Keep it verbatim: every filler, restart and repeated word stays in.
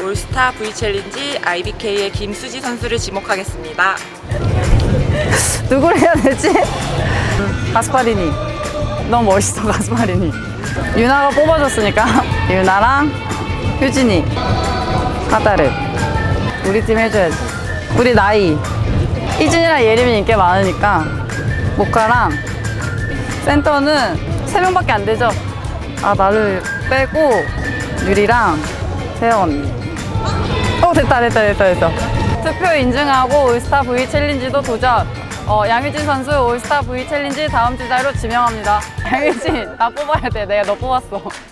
올스타 V 챌린지 아이비케이의 김수지 선수를 지목하겠습니다. 누구를 해야 되지? 가스파리니. 너무 멋있어, 가스파리니. 유나가 뽑아줬으니까 유나랑 효진이, 카다르. 우리 팀 해줘야지. 우리 나이. 희진이랑 예림이 인기 많으니까 모카랑. 센터는 세 명밖에 안 되죠? 아, 나를 빼고 유리랑 세영 언니. 어, 됐다 됐다 됐다 됐다. 투표 인증하고 올스타 V 챌린지도 도전. 어, 양효진 선수 올스타 V 챌린지 다음 주자로 지명합니다. 양효진, 나 뽑아야 돼. 내가 너 뽑았어.